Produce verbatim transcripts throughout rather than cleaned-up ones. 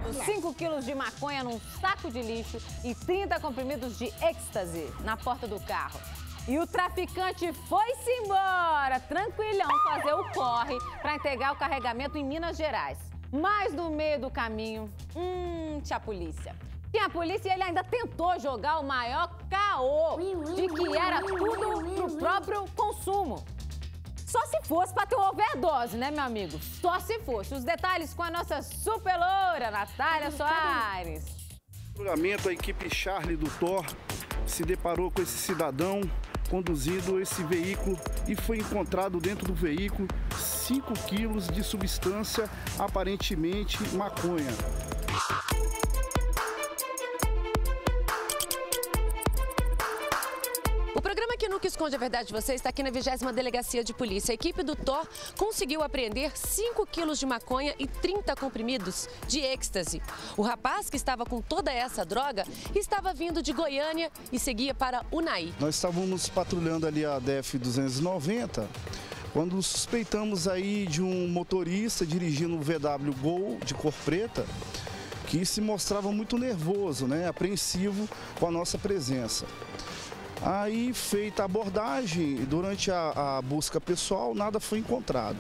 cinco quilos de maconha num saco de lixo e trinta comprimidos de êxtase na porta do carro. E o traficante foi-se embora, tranquilhão, fazer o corre para entregar o carregamento em Minas Gerais. Mas no meio do caminho, hum, tinha a polícia. Tinha a polícia e ele ainda tentou jogar o maior caô de que era tudo pro próprio consumo. Só se fosse para ter uma overdose, né, meu amigo? Só se fosse. Os detalhes com a nossa super loura, Natália Soares. No julgamento, a equipe Charlie do Thor se deparou com esse cidadão conduzindo esse veículo e foi encontrado dentro do veículo cinco quilos de substância, aparentemente maconha. O programa que nunca esconde a verdade de você está aqui na vigésima Delegacia de Polícia. A equipe do Thor conseguiu apreender cinco quilos de maconha e trinta comprimidos de êxtase. O rapaz que estava com toda essa droga estava vindo de Goiânia e seguia para Unai. Nós estávamos patrulhando ali a D F duzentos e noventa, quando suspeitamos aí de um motorista dirigindo um V W Gol de cor preta, que se mostrava muito nervoso, né, apreensivo com a nossa presença. Aí, feita a abordagem, durante a, a busca pessoal, nada foi encontrado.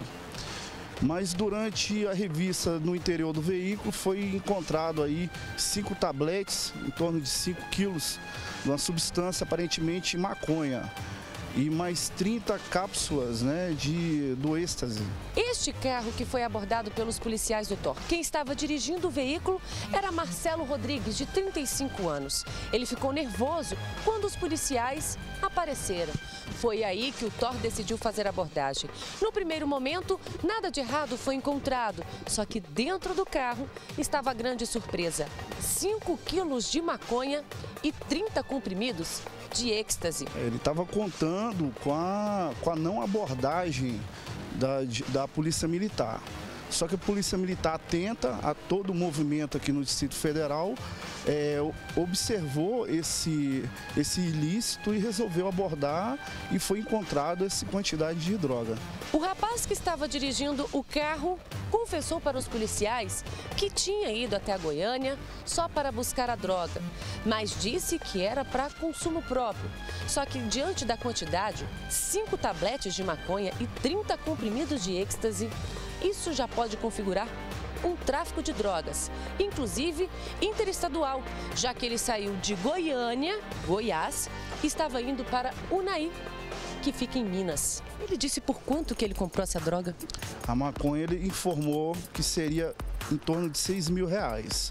Mas durante a revista no interior do veículo, foi encontrado aí cinco tabletes, em torno de cinco quilos, de uma substância aparentemente maconha. E mais trinta cápsulas, né, de, do êxtase. Este carro que foi abordado pelos policiais do Thor, quem estava dirigindo o veículo era Marcelo Rodrigues, de trinta e cinco anos. Ele ficou nervoso quando os policiais apareceram. Foi aí que o Thor decidiu fazer a abordagem. No primeiro momento, nada de errado foi encontrado, só que dentro do carro estava a grande surpresa: cinco quilos de maconha e trinta comprimidos de êxtase. Ele estava contando com a, com a não abordagem da, da Polícia Militar. Só que a Polícia Militar, atenta a todo o movimento aqui no Distrito Federal, é, observou esse, esse ilícito e resolveu abordar, e foi encontrado essa quantidade de droga. O rapaz que estava dirigindo o carro confessou para os policiais que tinha ido até a Goiânia só para buscar a droga, mas disse que era para consumo próprio. Só que, diante da quantidade, cinco tabletes de maconha e trinta comprimidos de êxtase, isso já pode configurar um tráfico de drogas, inclusive interestadual, já que ele saiu de Goiânia, Goiás, e estava indo para Unai, que fica em Minas. Ele disse por quanto que ele comprou essa droga? A maconha, ele informou que seria em torno de seis mil reais.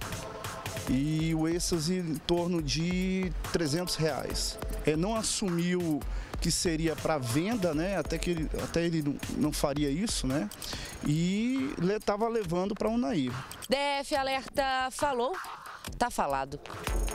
E o êxtase em torno de trezentos reais. Ele não assumiu que seria para venda, né? Até que ele, até ele não, não faria isso, né? E ele estava levando para Unai. D F Alerta falou, tá falado.